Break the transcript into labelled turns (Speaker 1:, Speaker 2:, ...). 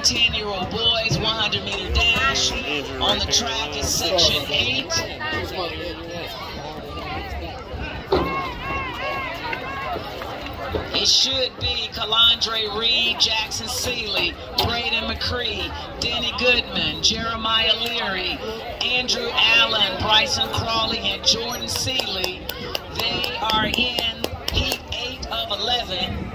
Speaker 1: 10-year-old boys 100-meter dash. On the track is Section 8. It should be Kalandre Reed, Jackson Seeley, Braden McCree, Denny Goodman, Jeremiah Leary, Andrew Allen, Bryson Crawley, and Jordan Seeley. They are in Heat 8 of 11.